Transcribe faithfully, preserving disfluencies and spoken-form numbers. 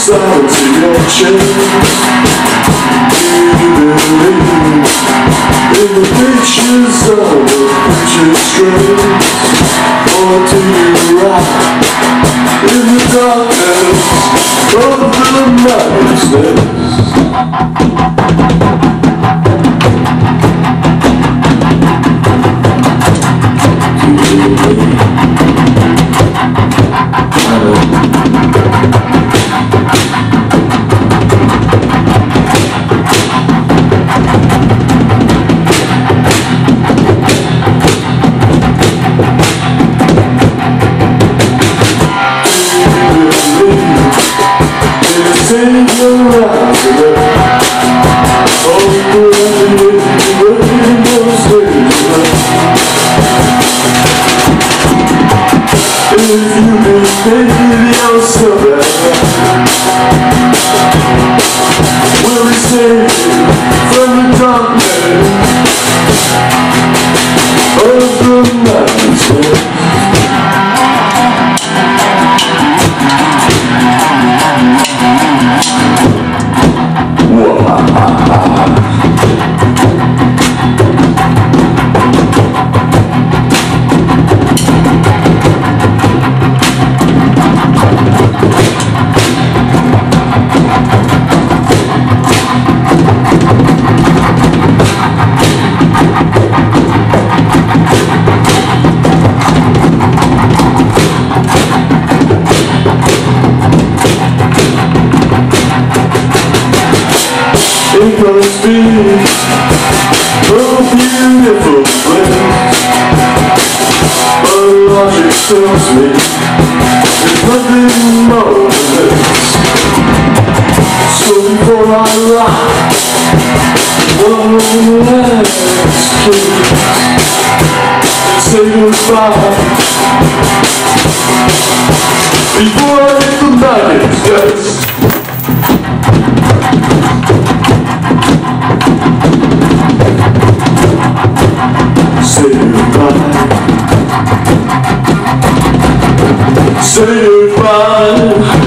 sounds in your chest. Do you believe in the pictures of a picture strings? Or do you ride in the darkness of the madness? Save your eyes today. Oh, we're in those days. If you can think yourself out, will we save you from the darkness of the madness? It must be a beautiful place, but logic tells me there's nothing more than this. So before I ride, one last kiss and say goodbye, before I hit the madness, yes. Say goodbye. Say goodbye.